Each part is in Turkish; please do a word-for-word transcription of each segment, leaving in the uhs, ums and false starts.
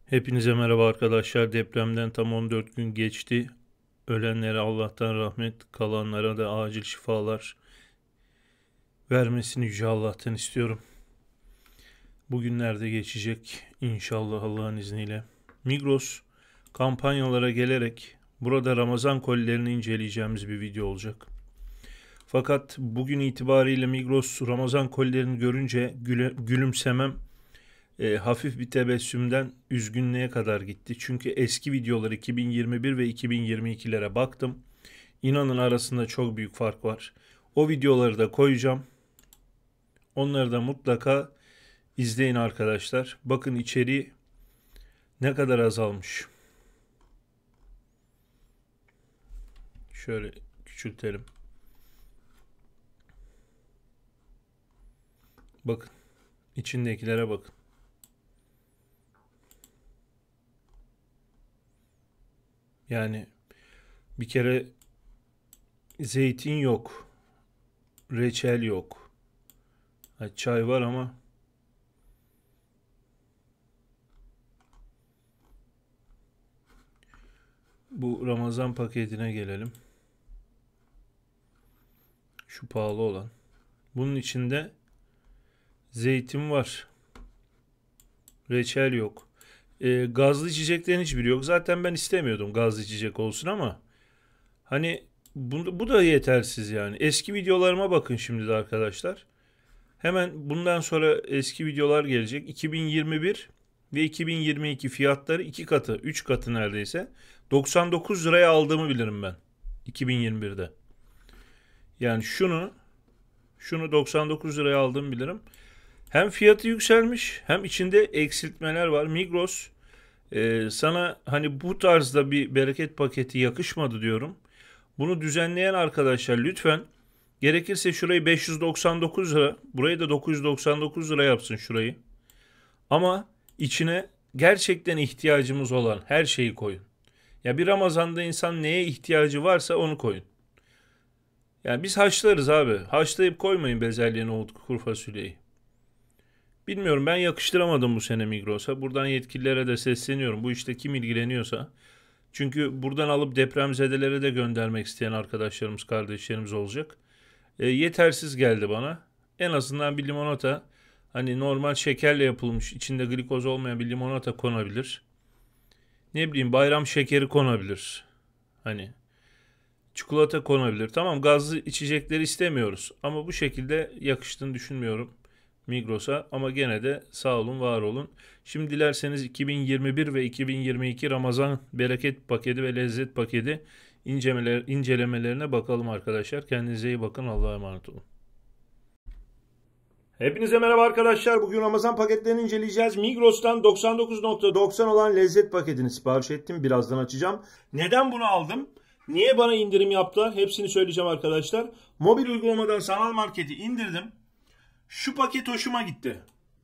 Hepinize merhaba arkadaşlar. Depremden tam on dört gün geçti. Ölenlere Allah'tan rahmet, kalanlara da acil şifalar vermesini Yüce Allah'tan istiyorum. Bugünlerde geçecek inşallah Allah'ın izniyle. Migros kampanyalara gelerek burada Ramazan kolilerini inceleyeceğimiz bir video olacak. Fakat bugün itibariyle Migros Ramazan kolilerini görünce güle, gülümsemem E, hafif bir tebessümden üzgünlüğe kadar gitti. Çünkü eski videolar iki bin yirmi bir ve iki bin yirmi ikilere baktım. İnanın arasında çok büyük fark var. O videoları da koyacağım. Onları da mutlaka izleyin arkadaşlar. Bakın içeriği ne kadar azalmış. Şöyle küçültelim. Bakın. İçindekilere bakın. Yani bir kere zeytin yok. Reçel yok. Ha, çay var ama bu Ramazan paketine gelelim. Şu pahalı olan. Bunun içinde zeytin var. Reçel yok. E, gazlı içeceklerin hiçbiri yok. Zaten ben istemiyordum gazlı içecek olsun ama hani bu, bu da yetersiz yani. Eski videolarıma bakın şimdi de arkadaşlar. Hemen bundan sonra eski videolar gelecek. iki bin yirmi bir ve iki bin yirmi iki fiyatları iki katı, üç katı neredeyse. doksan dokuz liraya aldığımı bilirim ben. iki bin yirmi birde. Yani şunu şunu doksan dokuz liraya aldığımı bilirim. Hem fiyatı yükselmiş hem içinde eksiltmeler var. Migros e, sana hani bu tarzda bir bereket paketi yakışmadı diyorum. Bunu düzenleyen arkadaşlar lütfen gerekirse şurayı beş yüz doksan dokuz lira, burayı da dokuz yüz doksan dokuz lira yapsın şurayı. Ama içine gerçekten ihtiyacımız olan her şeyi koyun. Ya bir Ramazan'da insan neye ihtiyacı varsa onu koyun. Yani biz haşlarız abi. Haşlayıp koymayın bezelye, nohut, kuru fasulyeyi. Bilmiyorum, ben yakıştıramadım bu sene Migros'a. Buradan yetkililere de sesleniyorum. Bu işte kim ilgileniyorsa. Çünkü buradan alıp depremzedelere de göndermek isteyen arkadaşlarımız, kardeşlerimiz olacak. E, yetersiz geldi bana. En azından bir limonata, hani normal şekerle yapılmış, içinde glikoz olmayan bir limonata konabilir. Ne bileyim, bayram şekeri konabilir. Hani çikolata konabilir. Tamam, gazlı içecekleri istemiyoruz. Ama bu şekilde yakıştığını düşünmüyorum Migros'a, ama gene de sağ olun, var olun. Şimdi dilerseniz iki bin yirmi bir ve iki bin yirmi iki Ramazan bereket paketi ve lezzet paketi incelemeler, incelemelerine bakalım arkadaşlar. Kendinize iyi bakın. Allah'a emanet olun. Hepinize merhaba arkadaşlar. Bugün Ramazan paketlerini inceleyeceğiz. Migros'tan doksan dokuz nokta doksan olan lezzet paketini sipariş ettim. Birazdan açacağım. Neden bunu aldım? Niye bana indirim yaptılar? Hepsini söyleyeceğim arkadaşlar. Mobil uygulamadan sanal marketi indirdim. Şu paket hoşuma gitti.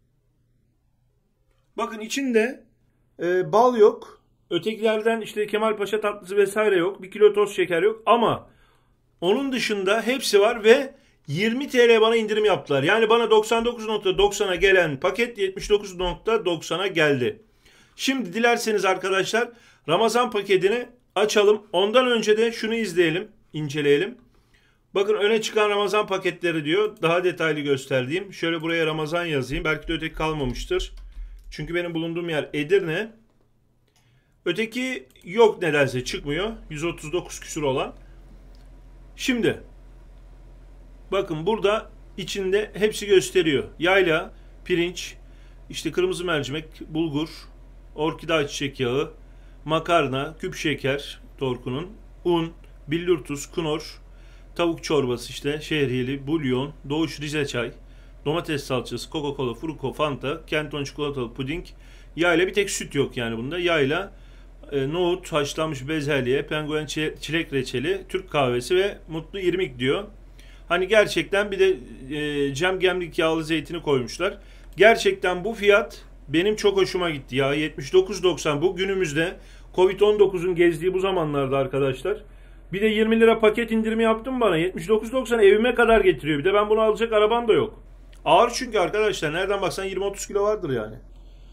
Bakın içinde e, bal yok. Ötekilerden işte Kemalpaşa tatlısı vesaire yok. Bir kilo toz şeker yok. Ama onun dışında hepsi var ve yirmi T L bana indirim yaptılar. Yani bana doksan dokuz nokta doksana gelen paket yetmiş dokuz nokta doksana geldi. Şimdi dilerseniz arkadaşlar Ramazan paketini açalım. Ondan önce de şunu izleyelim, inceleyelim. Bakın öne çıkan Ramazan paketleri diyor. Daha detaylı gösterdiğim. Şöyle buraya Ramazan yazayım. Belki de öteki kalmamıştır. Çünkü benim bulunduğum yer Edirne. Öteki yok, nedense çıkmıyor. yüz otuz dokuz küsur olan. Şimdi bakın burada içinde hepsi gösteriyor. Yayla, pirinç, işte kırmızı mercimek, bulgur, orkide ayçiçek yağı, makarna, küp şeker, Torku'nun, un, billur tuz, knor, tavuk çorbası, işte şehriyeli, bulyon, Doğuş Rize çay, domates salçası, Coca-Cola, Fruko, Fanta, Kenton çikolatalı puding. Yayla, bir tek süt yok yani bunda. Yayla, e, nohut, haşlanmış bezelye, penguen çilek reçeli, Türk kahvesi ve mutlu irmik diyor. Hani gerçekten bir de e, Cem Gemlik yağlı zeytini koymuşlar. Gerçekten bu fiyat benim çok hoşuma gitti ya. yetmiş dokuz doksan bu günümüzde Covid on dokuzun gezdiği bu zamanlarda arkadaşlar. Bir de yirmi lira paket indirimi yaptım bana. yetmiş dokuz doksan evime kadar getiriyor. Bir de ben bunu alacak arabam da yok. Ağır çünkü arkadaşlar. Nereden baksan yirmi otuz kilo vardır yani.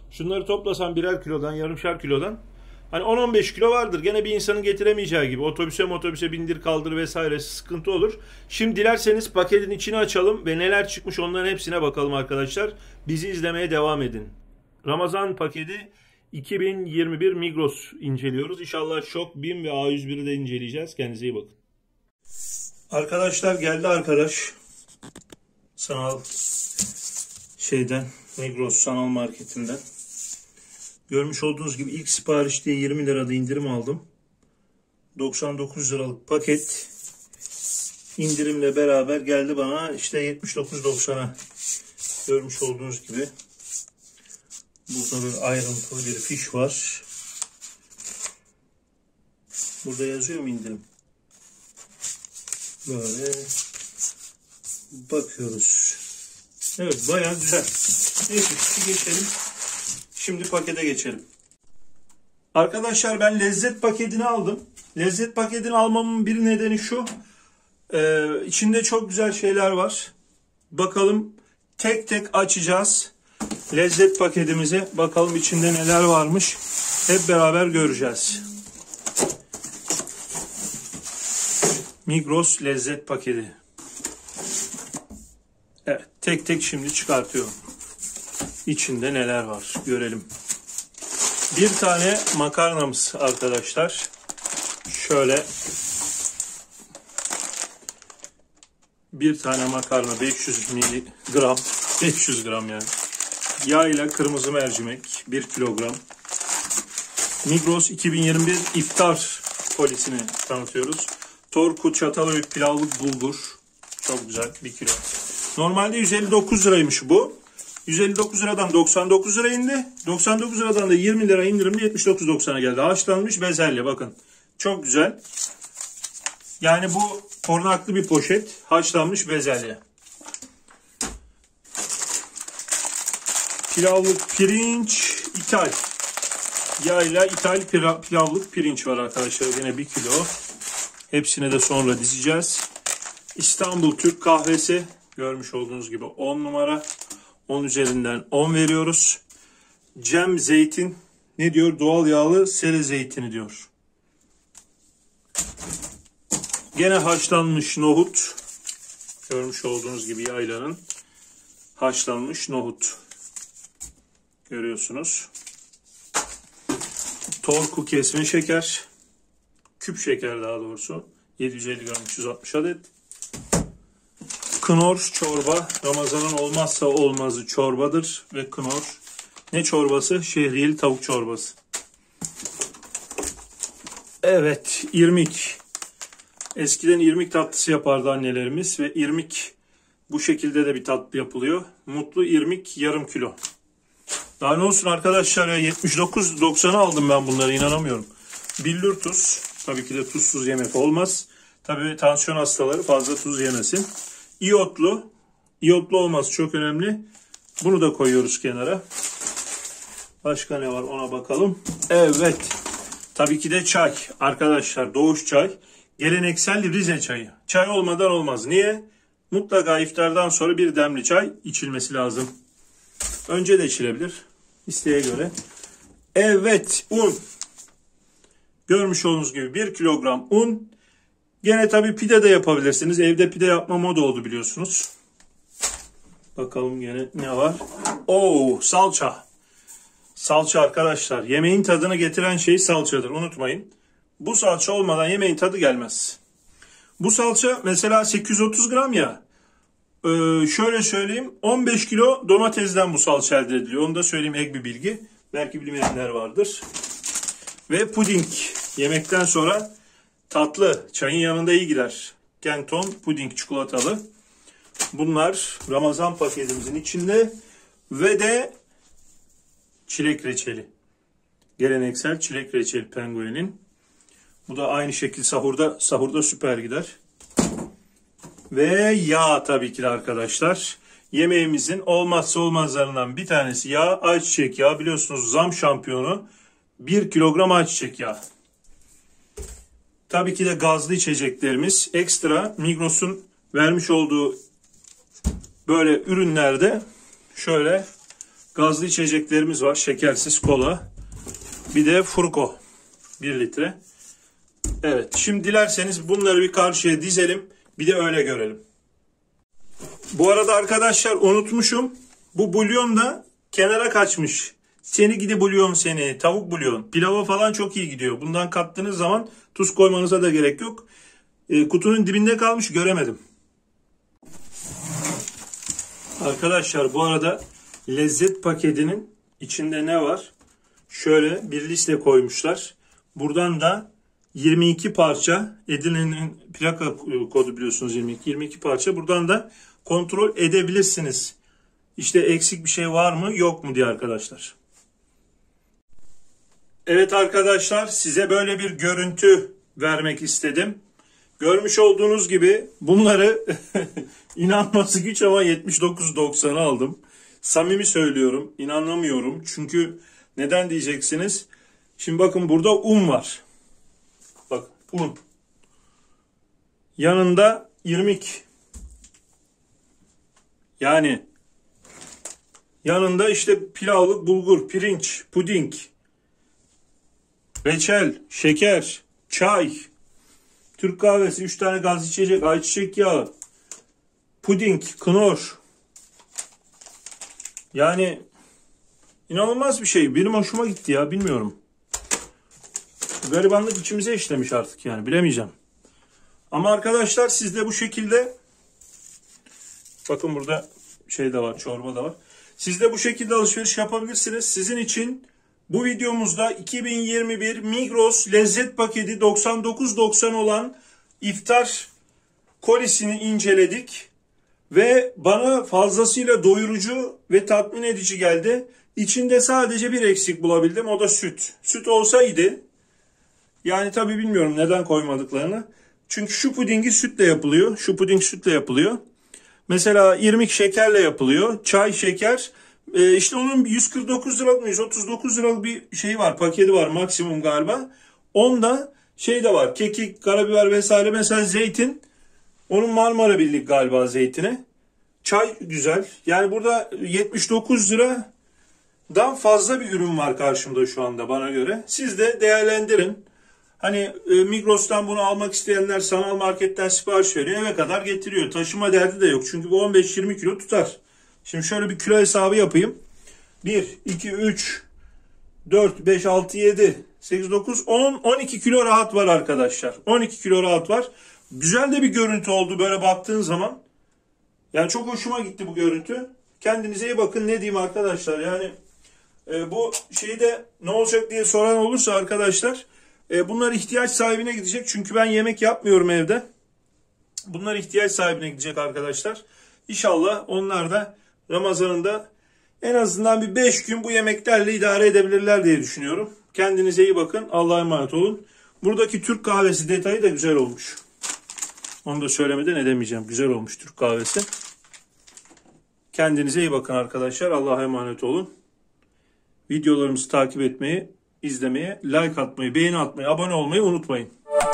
Şunları toplasan birer kilodan, yarımşar kilodan hani on on beş kilo vardır. Gene bir insanın getiremeyeceği gibi. Otobüse otobüse bindir kaldır vesaire sıkıntı olur. Şimdi dilerseniz paketin içini açalım ve neler çıkmış onların hepsine bakalım arkadaşlar. Bizi izlemeye devam edin. Ramazan paketi iki bin yirmi bir Migros inceliyoruz. İnşallah Şok, BİM ve A yüz bir'i de inceleyeceğiz. Kendinize iyi bakın. Arkadaşlar geldi arkadaş. Sanal şeyden, Migros sanal marketinden. Görmüş olduğunuz gibi ilk sipariş diye yirmi lirada indirim aldım. doksan dokuz liralık paket indirimle beraber geldi bana işte yetmiş dokuz doksana. Görmüş olduğunuz gibi. Burada bir ayrıntılı bir fiş var. Burada yazıyor mu indirim? Böyle bakıyoruz. Evet, bayağı güzel. Neyse, geçelim. Şimdi pakete geçelim. Arkadaşlar ben lezzet paketini aldım. Lezzet paketini almamın bir nedeni şu. Ee, içinde çok güzel şeyler var. Bakalım tek tek açacağız. Lezzet paketimizi bakalım içinde neler varmış. Hep beraber göreceğiz. Migros lezzet paketi. Evet, tek tek şimdi çıkartıyorum. İçinde neler var görelim. Bir tane makarnamız arkadaşlar. Şöyle bir tane makarna beş yüz miligram, beş yüz gram yani. Yağ ile kırmızı mercimek bir kilogram. Migros iki bin yirmi bir iftar polisini tanıtıyoruz. Torku Çatalhöyük pilavlık bulgur. Çok güzel, bir kilo. Normalde yüz elli dokuz liraymış bu. yüz elli dokuz liradan doksan dokuz lira indi. doksan dokuz liradan da yirmi lira indirimli yetmiş dokuz doksana geldi. Haşlanmış bezelye, bakın. Çok güzel. Yani bu korunaklı bir poşet. Haşlanmış bezelye. Pilavlık pirinç ithal. Yağıyla ithal pilavlık pirinç var arkadaşlar. Yine bir kilo. Hepsine de sonra dizeceğiz. İstanbul Türk kahvesi. Görmüş olduğunuz gibi on numara. on üzerinden on veriyoruz. Cem zeytin. Ne diyor? Doğal yağlı sere zeytini diyor. Gene haşlanmış nohut. Görmüş olduğunuz gibi yaylanın haşlanmış nohut. Görüyorsunuz. Torku kesme şeker. Küp şeker daha doğrusu. yedi yüz elli gram, üç yüz altmış adet. Knorr çorba. Ramazanın olmazsa olmazı çorbadır. Ve Knorr ne çorbası? Şehriyeli tavuk çorbası. Evet, irmik. Eskiden irmik tatlısı yapardı annelerimiz ve irmik bu şekilde de bir tatlı yapılıyor. Mutlu irmik yarım kilo. Daha ne olsun arkadaşlar ya, yetmiş dokuz doksana aldım ben bunları, inanamıyorum. Billur tuz. Tabii ki de tuzsuz yemek olmaz. Tabii tansiyon hastaları fazla tuz yemesin. İyotlu. İyotlu olması çok önemli. Bunu da koyuyoruz kenara. Başka ne var ona bakalım. Evet. Tabii ki de çay. Arkadaşlar Doğuş çay. Geleneksel Rize çayı. Çay olmadan olmaz. Niye? Mutlaka iftardan sonra bir demli çay içilmesi lazım. Önce de içilebilir. İsteğe göre. Evet. Un. Görmüş olduğunuz gibi bir kilogram un. Gene tabii pide de yapabilirsiniz. Evde pide yapma moda oldu biliyorsunuz. Bakalım gene ne var. Oo, salça. Salça arkadaşlar. Yemeğin tadını getiren şey salçadır. Unutmayın. Bu salça olmadan yemeğin tadı gelmez. Bu salça mesela sekiz yüz otuz gram ya. Ee, şöyle söyleyeyim. on beş kilo domatesden bu salça elde ediliyor. Onu da söyleyeyim, ek bir bilgi. Belki bilmeyenler vardır. Ve puding. Yemekten sonra tatlı. Çayın yanında iyi gider. Kenton puding çikolatalı. Bunlar Ramazan paketimizin içinde. Ve de çilek reçeli. Geleneksel çilek reçeli Penguen'in. Bu da aynı şekilde sahurda sahurda süper gider. Ve yağ tabii ki de arkadaşlar. Yemeğimizin olmazsa olmazlarından bir tanesi yağ. Ayçiçek yağı, biliyorsunuz zam şampiyonu. bir kilogram ayçiçek yağı. Tabii ki de gazlı içeceklerimiz. Ekstra Migros'un vermiş olduğu böyle ürünlerde şöyle Gazlı içeceklerimiz var. Şekersiz kola. Bir de Furko. bir litre. Evet. Şimdi dilerseniz bunları bir karşıya dizelim. Bir de öyle görelim. Bu arada arkadaşlar unutmuşum. Bu bulyon da kenara kaçmış. Seni gidi bulyon seni. Tavuk bulyon. Pilava falan çok iyi gidiyor. Bundan kattığınız zaman tuz koymanıza da gerek yok. E, kutunun dibinde kalmış, göremedim. Arkadaşlar bu arada lezzet paketinin içinde ne var? Şöyle bir liste koymuşlar. Buradan da yirmi iki parça, Edirne'nin plaka kodu biliyorsunuz yirmi iki. yirmi iki parça. Buradan da kontrol edebilirsiniz. İşte eksik bir şey var mı yok mu diye arkadaşlar. Evet arkadaşlar, size böyle bir görüntü vermek istedim. Görmüş olduğunuz gibi bunları inanması güç ama yetmiş dokuz doksana aldım. Samimi söylüyorum, inanamıyorum. Çünkü neden diyeceksiniz? Şimdi bakın burada un var. Bak un. Yanında irmik. Yani yanında işte pilavlık bulgur, pirinç, puding, reçel, şeker, çay, Türk kahvesi, üç tane gaz içecek, ayçiçek yağı, puding, knor. Yani inanılmaz bir şey. Benim hoşuma gitti ya, bilmiyorum. Garibanlık içimize işlemiş artık yani, bilemeyeceğim. Ama arkadaşlar siz de bu şekilde, bakın burada şey de var, çorba da var. Siz de bu şekilde alışveriş yapabilirsiniz. Sizin için bu videomuzda iki bin yirmi bir Migros lezzet paketi doksan dokuz doksan olan iftar kolisini inceledik. Ve bana fazlasıyla doyurucu ve tatmin edici geldi. İçinde sadece bir eksik bulabildim. O da süt. Süt olsaydı, yani tabii bilmiyorum neden koymadıklarını. Çünkü şu pudingi sütle yapılıyor. Şu puding sütle yapılıyor. Mesela irmik şekerle yapılıyor. Çay, şeker. Ee, işte onun yüz kırk dokuz liralık mı yüz otuz dokuz liralık bir şeyi var. Paketi var maksimum galiba. Onda şey de var. Kekik, karabiber vesaire. Mesela zeytin. Onun Marmara Birlik galiba zeytini. Çay güzel. Yani burada yetmiş dokuz liradan fazla bir ürün var karşımda şu anda bana göre. Siz de değerlendirin. Hani Migros'tan bunu almak isteyenler sanal marketten sipariş veriyor. Eve kadar getiriyor. Taşıma derdi de yok. Çünkü bu on beş yirmi kilo tutar. Şimdi şöyle bir kilo hesabı yapayım. bir, iki, üç, dört, beş, altı, yedi, sekiz, dokuz, on, on iki kilo rahat var arkadaşlar. on iki kilo rahat var. Güzel de bir görüntü oldu böyle baktığın zaman. Yani çok hoşuma gitti bu görüntü. Kendinize iyi bakın, ne diyeyim arkadaşlar. Yani e, bu şeyde ne olacak diye soran olursa arkadaşlar, e, bunlar ihtiyaç sahibine gidecek. Çünkü ben yemek yapmıyorum evde. Bunlar ihtiyaç sahibine gidecek arkadaşlar. İnşallah onlar da Ramazan'ında en azından bir beş gün bu yemeklerle idare edebilirler diye düşünüyorum. Kendinize iyi bakın. Allah'a emanet olun. Buradaki Türk kahvesi detayı da güzel olmuş. Onu da söylemeden edemeyeceğim. Güzel olmuş Türk kahvesi. Kendinize iyi bakın arkadaşlar. Allah'a emanet olun. Videolarımızı takip etmeyi, izlemeye, like atmayı, beğeni atmayı, abone olmayı unutmayın.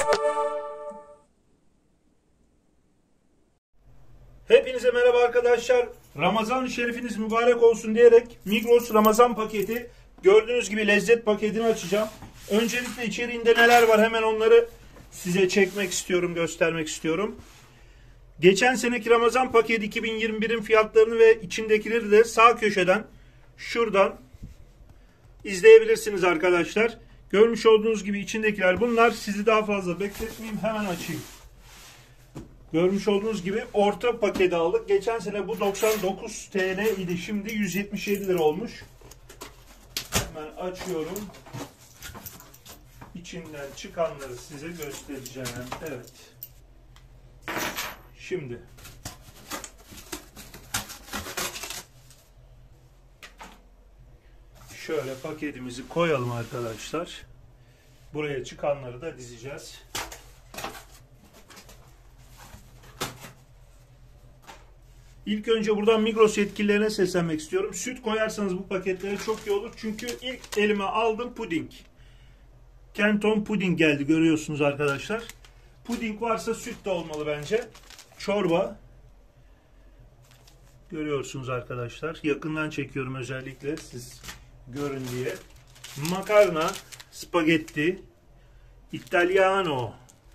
Hepinize merhaba arkadaşlar. Ramazan-ı Şerifiniz mübarek olsun diyerek Migros Ramazan paketi, gördüğünüz gibi lezzet paketini açacağım. Öncelikle içeriğinde neler var hemen onları size çekmek istiyorum, göstermek istiyorum. Geçen seneki Ramazan paketi iki bin yirmi birin fiyatlarını ve içindekileri de sağ köşeden şuradan izleyebilirsiniz arkadaşlar. Görmüş olduğunuz gibi içindekiler bunlar. Sizi daha fazla bekletmeyeyim, hemen açayım. Görmüş olduğunuz gibi orta paketi aldık. Geçen sene bu doksan dokuz TL idi. Şimdi yüz yetmiş yedi lira olmuş. Hemen açıyorum. İçinden çıkanları size göstereceğim. Evet. Şimdi şöyle paketimizi koyalım arkadaşlar. Buraya çıkanları da dizeceğiz. İlk önce buradan Migros yetkililerine seslenmek istiyorum. Süt koyarsanız bu paketlere çok iyi olur. Çünkü ilk elime aldım puding. Kenton puding geldi, görüyorsunuz arkadaşlar. Puding varsa süt de olmalı bence. Çorba. Görüyorsunuz arkadaşlar. Yakından çekiyorum özellikle siz görün diye. Makarna, spagetti, italiano.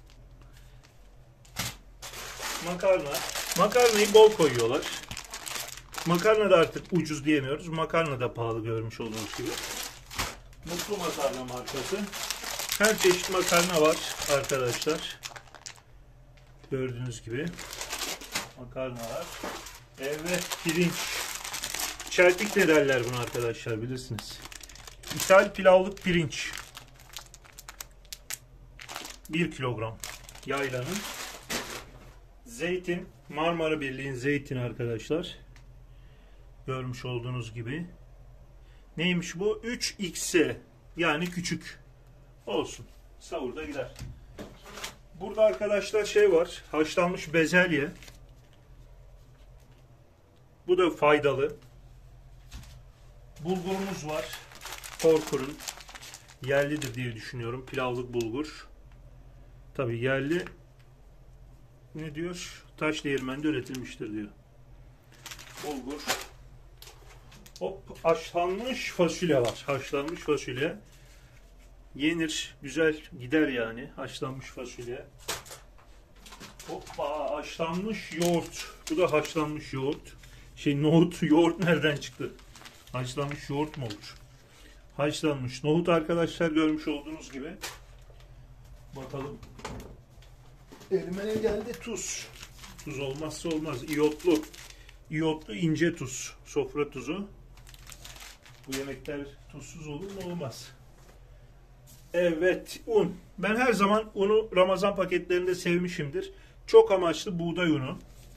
Makarna. Makarnayı bol koyuyorlar. Makarna da artık ucuz diyemiyoruz. Makarna da pahalı, görmüş olduğunuz gibi. Mutlu Makarna markası. Her çeşit makarna var arkadaşlar. Gördüğünüz gibi. Makarnalar. Evet, pirinç. Çeltik de derler bunu arkadaşlar, bilirsiniz. İthal pilavlık pirinç. bir kilogram. Yaylanın. Zeytin. Marmara Birliği'nin zeytini arkadaşlar. Görmüş olduğunuz gibi. Neymiş bu? üç X yani küçük. Olsun. Savurda gider. Burada arkadaşlar şey var. Haşlanmış bezelye. Bu da faydalı. Bulgurumuz var. Korkur'un. Yerlidir diye düşünüyorum. Pilavlık bulgur. Tabii yerli. Ne diyor? Taş değirmende üretilmiştir diyor. Bulgur. Hop, haşlanmış fasulye var. Haşlanmış fasulye. Yenir, güzel gider yani haşlanmış fasulye. Hoppa, haşlanmış yoğurt. Bu da haşlanmış yoğurt. Şey, nohut, yoğurt nereden çıktı? Haşlanmış yoğurt mu olur? Haşlanmış nohut arkadaşlar, görmüş olduğunuz gibi. Bakalım. Elime ne geldi? Tuz. Tuz olmazsa olmaz. İyotlu. İyotlu ince tuz. Sofra tuzu. Bu yemekler tuzsuz olur mu? Olmaz. Evet, un. Ben her zaman unu Ramazan paketlerinde sevmişimdir. Çok amaçlı buğday unu.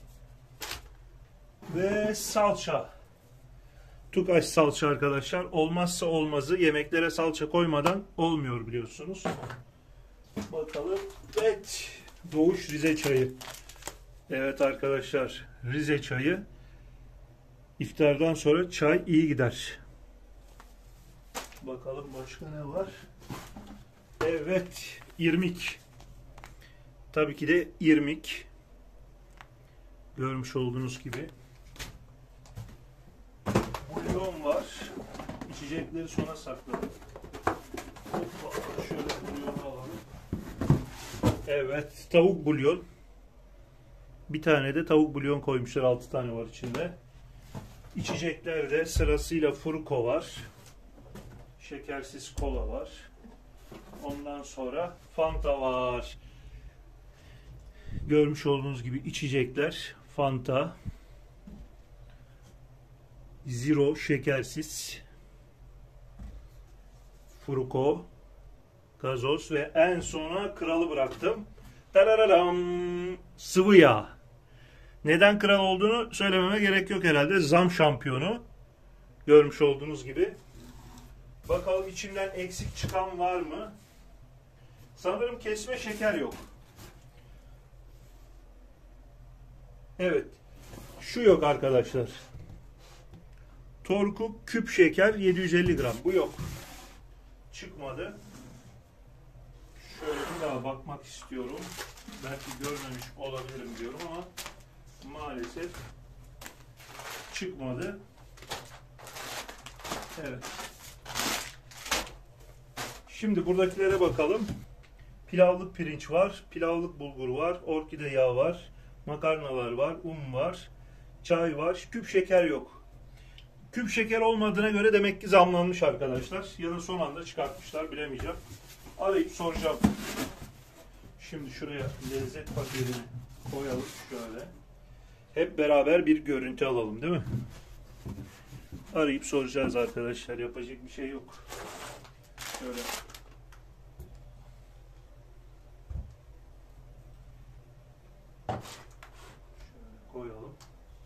Ve salça. Tukaş salça arkadaşlar. Olmazsa olmazı. Yemeklere salça koymadan olmuyor, biliyorsunuz. Bakalım. Evet. Doğuş Rize çayı. Evet arkadaşlar. Rize çayı. İftardan sonra çay iyi gider. Bakalım başka ne var? Evet. İrmik. Tabii ki de irmik. Görmüş olduğunuz gibi. Bulyon var. İçecekleri sona sakladım. Hoppa, şöyle bulyonu alalım. Evet. Tavuk bulyon. Bir tane de tavuk bulyon koymuşlar. altı tane var içinde. İçeceklerde sırasıyla Fruko var. Şekersiz kola var. Ondan sonra Fanta var. Görmüş olduğunuz gibi içecekler. Fanta. Zero şekersiz. Fruko. Gazoz ve en sona kralı bıraktım. Tarararam, sıvı yağ. Neden kral olduğunu söylememe gerek yok herhalde. Zam şampiyonu. Görmüş olduğunuz gibi. Bakalım içinden eksik çıkan var mı? Sanırım kesme şeker yok. Evet. Şu yok arkadaşlar. Torku küp şeker yedi yüz elli gram. Bu yok. Çıkmadı. Şöyle bir daha bakmak istiyorum. Belki görmemiş olabilirim diyorum ama maalesef çıkmadı. Evet. Şimdi buradakilere bakalım. Pilavlık pirinç var, pilavlık bulgur var, orkide yağı var, makarnalar var, un var, çay var, küp şeker yok. Küp şeker olmadığına göre demek ki zamlanmış arkadaşlar. Ya da son anda çıkartmışlar, bilemeyeceğim. Arayıp soracağım. Şimdi şuraya lezzet paketini koyalım şöyle. Hep beraber bir görüntü alalım, değil mi? Arayıp soracağız arkadaşlar. Yapacak bir şey yok. Şöyle. Şöyle koyalım.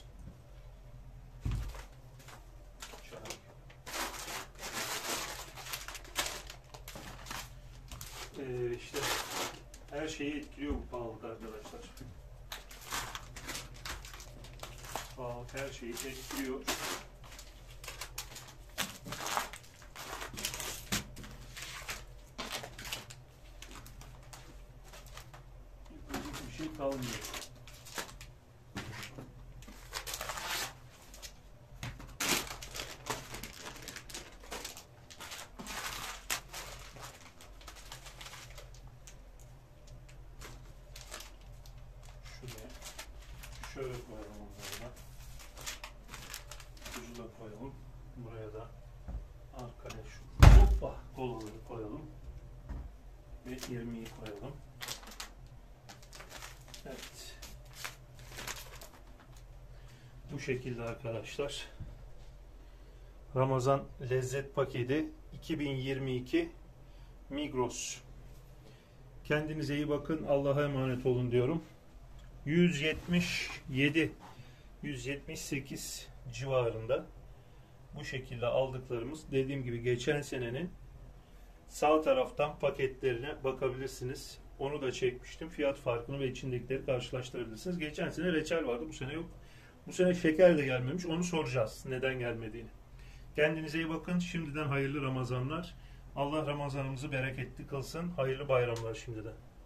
Şöyle. Ee, işte her şeyi etkiliyor bu pahalılık arkadaşlar. Pahalılık her şeyi etkiliyor. Yapacak bir şey kalmıyor. yirmiyi koyalım. Evet. Bu şekilde arkadaşlar. Ramazan lezzet paketi iki bin yirmi iki Migros. Kendinize iyi bakın. Allah'a emanet olun diyorum. yüz yetmiş yedi yüz yetmiş sekiz civarında bu şekilde aldıklarımız, dediğim gibi geçen senenin sağ taraftan paketlerine bakabilirsiniz. Onu da çekmiştim. Fiyat farkını ve içindekileri karşılaştırabilirsiniz. Geçen sene reçel vardı. Bu sene yok. Bu sene şeker de gelmemiş. Onu soracağız. Neden gelmediğini. Kendinize iyi bakın. Şimdiden hayırlı Ramazanlar. Allah Ramazanımızı bereketli kılsın. Hayırlı bayramlar şimdiden.